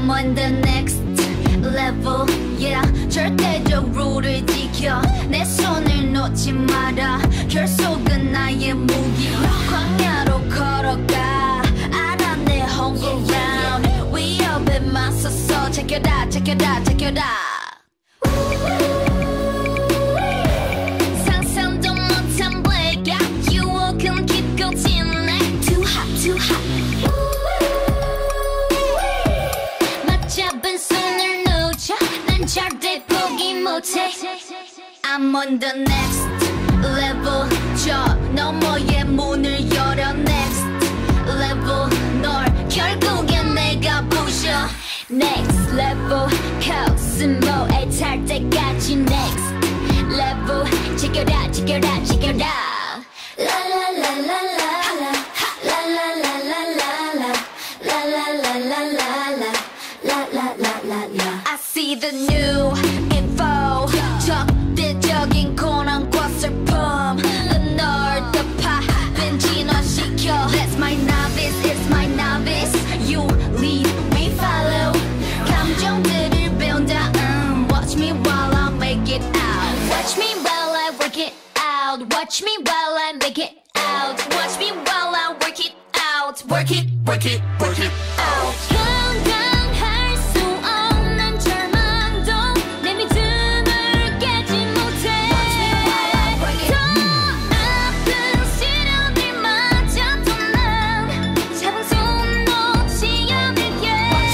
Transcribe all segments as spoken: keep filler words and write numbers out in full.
I'm on the next level, yeah. 절대적 룰을 지켜 내 손을 놓지 마라. 결속은 나의 무기. 광야로 걸어가 알아 내 home ground. 위협에 맞서서 check it out, check it out, check it out. 상상도 못한 blackout. 유혹은 깊고 진해. Too hot, too hot. 맞잡은 손을 놓쳐 난 절대 포기 못해. I'm on the next level. 저 너머의 문을 열어 next level. 널 결국엔 내가 부셔. Next level. 코스모에 탈 때까지 next level. Check it out, check it out, check it out. La la la la la la. La la la la la la. La la la la la la. La la la la la. I see the new info. 적대적인 고난과 슬픔. 널 덮아 빈 진화시켜. That's my novice, it's my novice. You lead, we follow. 감정들을 배운다. um, Watch me while I make it out. Watch me while I work it out. Watch me while I make it out. Watch me while I work it out. Work it, work it, work it out. 감당할 수 없는 절망도 내 믿음을 깨지 못해. 더 아픈 시련을 맞아도 난 잡은 손 놓지 않을게.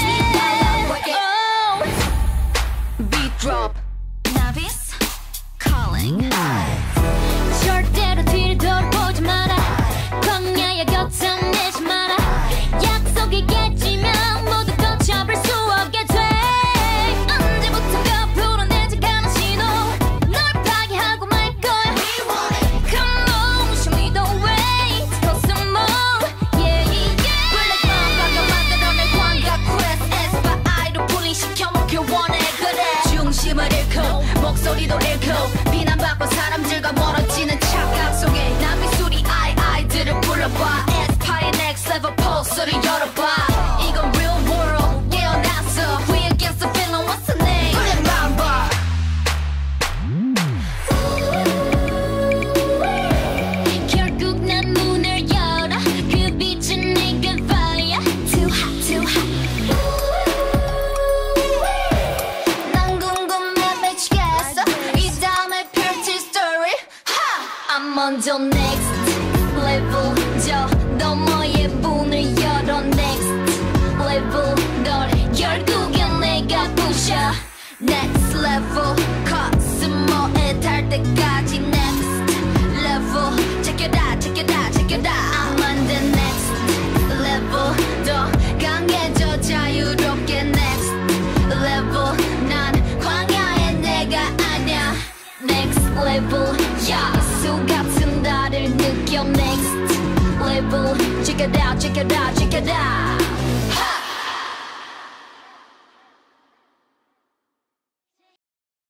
Oh. Beat drop. Novice calling. 절대로 뒤를 돌아보지 마라. 광야의 곁을 내지 마라. 약속이 깨지면 모두 걷잡을 수 없게 돼. 언제부턴가 불어내지 않은 신호. 널 파괴하고 말 거야. Come on, show me the way to go some more. Yeah, yeah. Black Mamba가 만들어낸 광각 quest. aespa 아이로 분리시켜놓길 원해. 그래 중심을 잃고 목소리도 잃고 비난받고 사람들과 멀어지는 착각 속에 난 미술이 아이 아이들을 불러봐. aespa의 next level 포스를 열어봐. 이건 real world 깨어났어. We against the feeling, what's the name? Black Mamba. 결국 난 문을 열어. 그 빛은 내게 fire. Too hot, too hot. 난 궁금해 미치겠어. 이 다음에 펼칠 story. Ha! I'm on the next level. 저 너머의 문을 열어 next level. 널 결국엔 내가 부셔. Next level. 코스모에 탈 때까지 next level. Check it out, check it out, check it out. I'm on the next level. 더 강해져 자유롭게 next level. 난 광야의 내가 아냐. Next level. 야수 같은 나를 느껴 next level. Check it out, check it out, check it out.